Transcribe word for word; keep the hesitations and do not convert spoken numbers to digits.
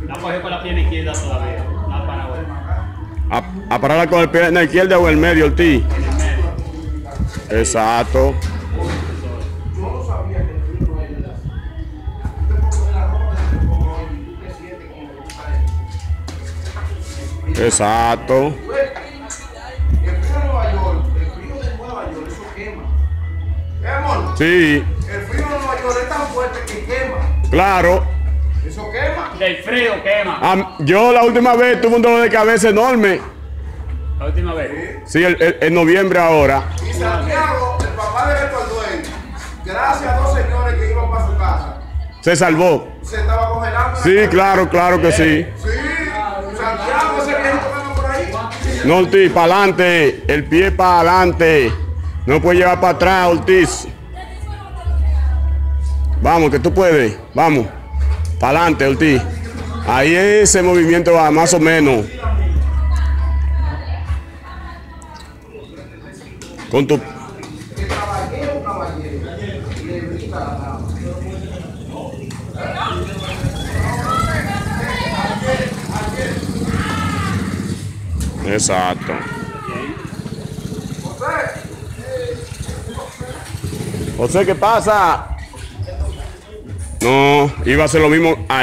No cogió con la pierna izquierda todavía. No para ahora. A, a pararla con el pie en la izquierda o en el medio, Ortiz. En el medio. Exacto. Yo no sabía que el frío no ayuda. Usted pone la ropa de como y tú te sientes como que está. Exacto. El frío de Nueva York, el frío de Nueva York, eso quema. ¿Eh, amor? Sí, El frío de Nueva York es tan fuerte que quema. claro. Eso quema. Del frío quema. Ah, yo la última vez tuve un dolor de cabeza enorme. La última vez. Sí, el- el- en noviembre ahora. Y Santiago, el papá de Beto Alduén, gracias a dos señores que iban para su casa, Se salvó. se estaba congelando. Sí, claro, claro que sí. Sí, Santiago, ese viejito que anda por ahí. No, Ortiz, para adelante. El pie para adelante. No puede llevar para atrás, Ortiz. Vamos, que tú puedes. Vamos. Para adelante, Ortiz. Ahí ese movimiento va más o menos. Con tu... Que caballero, caballero, le grita a la dama. Exacto. José, ¿qué pasa? No, iba a ser lo mismo.